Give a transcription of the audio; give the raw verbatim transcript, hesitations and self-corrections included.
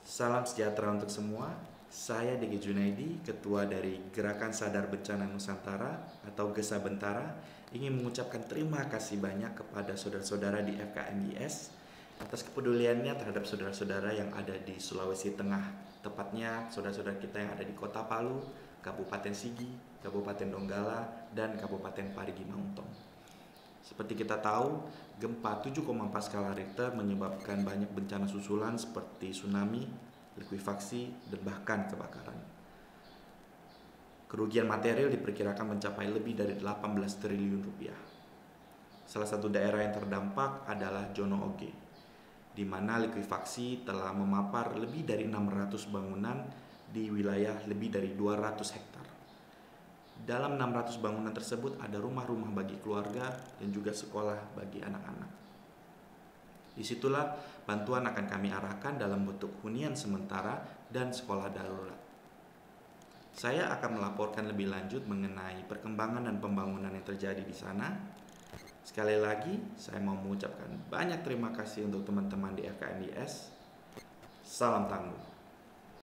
Salam sejahtera untuk semua. Saya D G Junaidi, Ketua dari Gerakan Sadar Bencana Nusantara atau GESA Bentara, ingin mengucapkan terima kasih banyak kepada saudara-saudara di F K M I S atas kepeduliannya terhadap saudara-saudara yang ada di Sulawesi Tengah, tepatnya saudara-saudara kita yang ada di Kota Palu, Kabupaten Sigi, Kabupaten Donggala, dan Kabupaten Parigi Mauntong. Seperti kita tahu, gempa tujuh koma empat skala Richter menyebabkan banyak bencana susulan seperti tsunami, likuifaksi, dan bahkan kebakaran. Kerugian material diperkirakan mencapai lebih dari delapan belas triliun rupiah. Salah satu daerah yang terdampak adalah Jono Oge, di mana likuifaksi telah memapar lebih dari enam ratus bangunan di wilayah lebih dari dua ratus hektar. Dalam enam ratus bangunan tersebut ada rumah-rumah bagi keluarga dan juga sekolah bagi anak-anak. Disitulah bantuan akan kami arahkan dalam bentuk hunian sementara dan sekolah darurat. Saya akan melaporkan lebih lanjut mengenai perkembangan dan pembangunan yang terjadi di sana. Sekali lagi, saya mau mengucapkan banyak terima kasih untuk teman-teman di F K M I S. Salam tangguh.